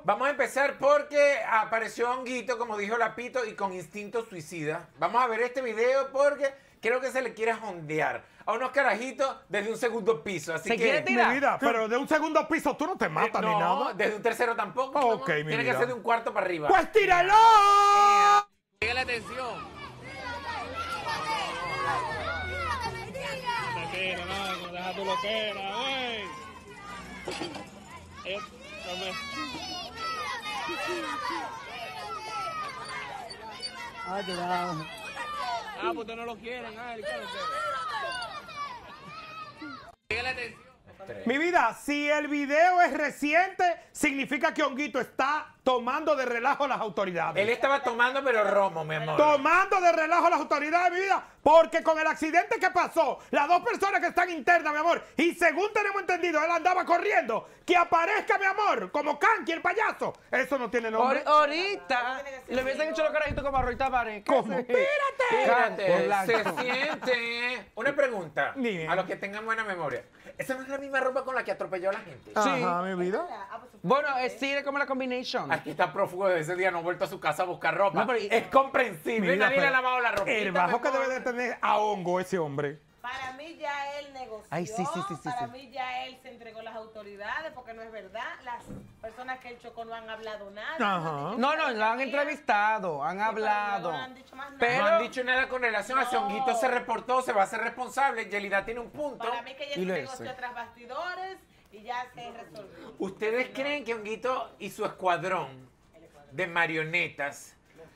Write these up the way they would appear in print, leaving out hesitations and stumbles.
Vamos a empezar porque apareció Honguito, como dijo Lapito, y con instinto suicida. Vamos a ver este video porque creo que se le quiere jondear a unos carajitos desde un segundo piso. Así ¿Se que, quiere tirar? Mi vida, pero de un segundo piso tú no te matas ni no, nada. desde un tercero tampoco. Ok, ¿no? mi Tiene que vida. ser de un cuarto para arriba. ¡Pues tíralo! Sigue la atención. Mentira, no, deja tu loquera, güey. Ah, pues ustedes no lo quieren, Sigue la atención. Mi vida, si el video es reciente, significa que Honguito está tomando de relajo a las autoridades. Él estaba tomando, pero romo, mi amor. Tomando de relajo a las autoridades, mi vida, porque con el accidente que pasó, las dos personas que están internas, mi amor, y según tenemos entendido, él andaba corriendo, que aparezca, mi amor, como Kanki, el payaso, eso no tiene nombre. Ahorita le hubiesen hecho los carajitos como a Roy Tavares. ¿Cómo? Espérate, Blanco. se siente. Una pregunta Dime. a los que tengan buena memoria. ¿Esa no es la misma ropa con la que atropelló a la gente? Ajá, mi vida. Bueno, es sí, como la combination. Aquí está prófugo de ese día, no ha vuelto a su casa a buscar ropa. No, pero- es comprensible, Mira, nadie le ha pero lavado la ropa. el bajo que debe de tener a hongo ese hombre. Para mí ya él negoció, Ay, sí. para mí ya él se entregó a las autoridades, porque no es verdad, las personas que él chocó no han hablado nada. Ajá. No, lo han entrevistado, han hablado. No han dicho más nada. Pero- No han dicho nada con relación a si No. Honguito se reportó, se va a hacer responsable. Yelida tiene un punto. Para mí que ya Y se lo negoció hice. tras bastidores y ya se resolvió. ¿Ustedes creen que Honguito y su escuadrón de marionetas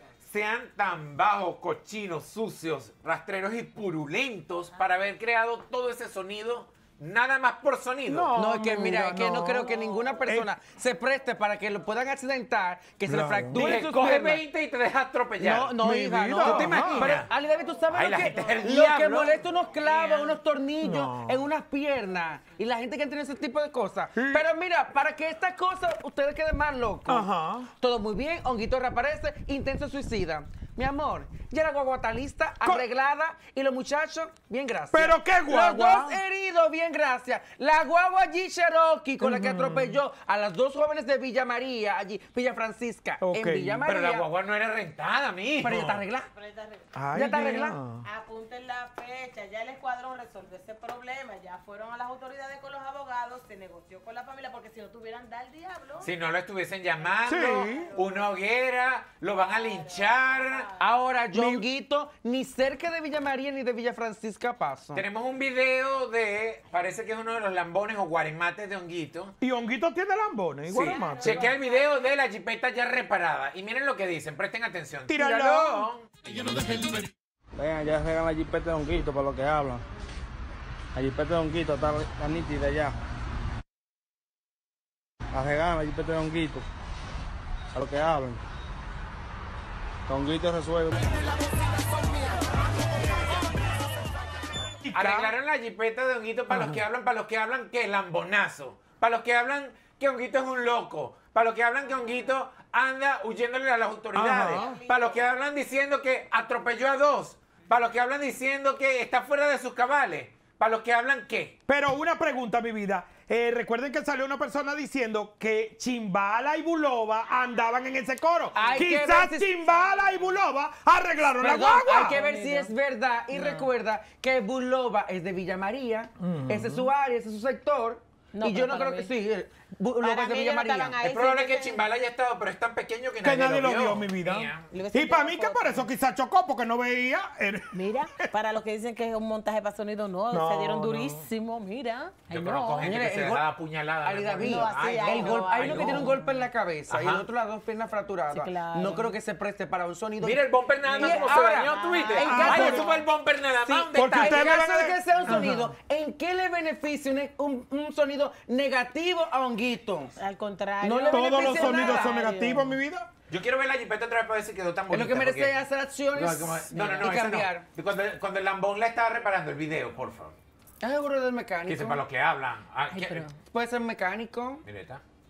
sean tan bajos, cochinos, sucios, rastreros y purulentos para haber creado todo ese sonido nada más por sonido? No, es que mira, mira, es que no no. creo que ninguna persona se preste para que lo puedan accidentar, que se le Claro. fracture Dije, sus coge piernas. 20 y te deja atropellar. No, Mi hija, vida. no. ¿Tú te imaginas? Pero, Ali David, ¿tú sabes Ay, lo la que, gente es el lo que diablo. molesta unos clavos, unos tornillos No. en unas piernas y la gente que tiene ese tipo de cosas? Pero mira, para que estas cosas ustedes queden más locos. Ajá. Todo muy bien, Honguito reaparece, intenso suicida. Mi amor, ya la guagua está lista, arreglada y los muchachos, bien gracias. ¿Pero qué guagua? Los dos heridos, bien gracias. La guagua G Cherokee con la que atropelló a las dos jóvenes de Villa María, allí, Villa Francisca, Ok, en Villa María. Pero la guagua no era rentada, mijo. Pero ya está arreglada. Pero está arreglado. Ay, ¿Ya está mira. arreglado? Apunten la fecha, ya el escuadrón resolvió ese problema, ya fueron a las autoridades con los abogados, se negoció con la familia, porque si no tuvieran da el diablo. Si no lo estuviesen llamando, Sí. una hoguera, lo van a linchar. Ahora, Honguito, ni cerca de Villa María ni de Villa Francisca paso. Tenemos un video de, parece que es uno de los lambones o guaremates de Honguito. Y Honguito tiene lambones, igual Sí, mate. chequea el video de la jipeta ya reparada. Y miren lo que dicen, presten atención. Tíralo. Venga, ya regan la jipeta de Honguito para lo que hablan. La jipeta de Honguito está nítida ya. La regan la jipeta de Honguito para lo que hablan. Honguito resuelve. Arreglaron la jipeta de Honguito para los que hablan que lambonazo. Para los que hablan que Honguito es un loco. Para los que hablan que Honguito anda huyéndole a las autoridades. Ajá. Para los que hablan diciendo que atropelló a dos. Para los que hablan diciendo que está fuera de sus cabales. Para los que hablan qué. Pero una pregunta, mi vida. Recuerden que salió una persona diciendo que Chimbala y Bulova andaban en ese coro. Hay que Quizás ver si- Chimbala y Bulova arreglaron la Perdón, guagua. hay que ver si es verdad. Y recuerda que Bulova es de Villa María. Ese es su área, ese es su sector. No, y yo pero no para creo que mí- sí. Bulova Para es de mí Villa ellos no María. estaban ahí. Es probable sí, que sí. Chimbala haya estado, pero es tan pequeño que Que nadie lo vio. vio, mi vida. Mía. Y para mí que por eso quizás chocó porque no veía. Mira, para los que dicen que es un montaje para sonido, no, No, se dieron no. durísimo, mira. Yo Ay, conozco no. gente Mire, que se el dejaba gol- apuñalada. Ali mi amor. David, No, así, ay, el no, gol- hay ay, uno que no. tiene un golpe en la cabeza y Ajá. el otro las dos piernas fraturadas. Sí, claro. No creo que se preste para un sonido. Mira el bumper nada más Y como se ahora, dañó Twitter. en Ay, caso- eso fue el bumper nada más. Sí, ¿Dónde porque está? usted En me caso van a de que ver- sea un sonido, ¿en qué le beneficia un sonido negativo a Honguito? Al contrario. No le Todos los beneficia sonidos nada. son negativos, mi vida. Yo quiero ver la jipeta otra vez para ver si quedó tan Es bonita. lo que merece porque- hacer acciones No, y esa cambiar. no. Cuando el lambón la estaba reparando el video, por favor. ¿Estás seguro del Que mecánico? sepa lo que hablan. Ah, Ay, ¿qué? pero- Puede ser mecánico. Mira, está.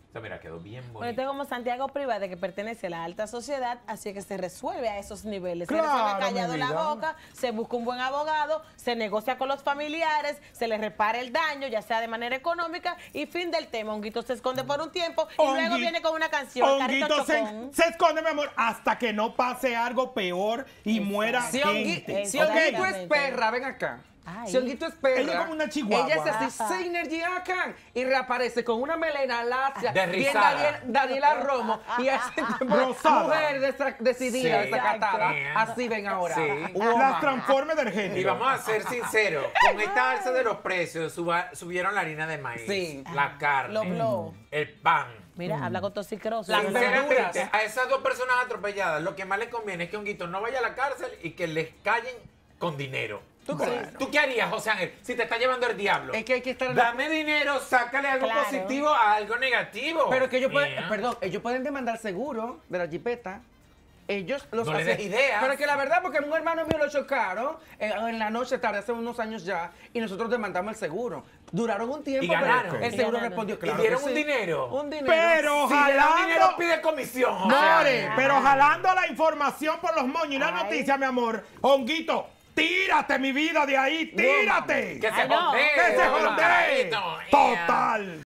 O sea, mira, quedó bien Bueno, bonito. este como Santiago Private, que pertenece a la alta sociedad, así que se resuelve a esos niveles. Claro, se resuelve callado mi la vida. boca, se busca un buen abogado, se negocia con los familiares, se les repara el daño, ya sea de manera económica, y fin del tema. Honguito se esconde por un tiempo y luego Hongui- viene con una canción. Carito Honguito Chocón. se esconde, mi amor, hasta que no pase algo peor y muera Si gente. Si Ok. Honguito es perra, ven acá. Ay. Si Honguito es perra, Ella es como una chihuahua. ella es así, Ajá. Synergy Akan, y reaparece con una melena lacia, De bien rizada. Daniela Romo, y es Rosada. mujer decidida, Sí. desacatada. Exacto. Así ven ahora. Sí. Las transformes del Y género. vamos a ser sinceros, con esta alza de los precios subieron la harina de maíz, Sí. la carne, Lo blow. el pan. Mira, habla con Toxicroso. Las Sinceramente, verduras. a esas dos personas atropelladas, lo que más les conviene es que Honguito no vaya a la cárcel y que les callen con dinero. ¿Tú qué harías, José Ángel, si te está llevando el diablo? Es que hay que estar en la- Dame dinero, sácale algo Claro. positivo a algo negativo. Pero que ellos pueden, Mira. perdón, ellos pueden demandar seguro de la jipeta. Ellos los No le des ideas. Pero que la verdad, porque un hermano mío lo chocaron en la noche tarde, hace unos años ya, y nosotros demandamos el seguro. Duraron un tiempo, Y ganaron. pero el Y seguro ganaron. respondió, ¿Y claro. dieron que un sí. dinero? Un dinero. Pero Si le da dinero, jalando, pide comisión. José More, Ángel. pero jalando la información por los moños y la Ay. noticia, mi amor. Honguito, tírate mi vida de ahí, tírate. Que se Ay, no. jondee. Que se con los jondee. carajitos. Total.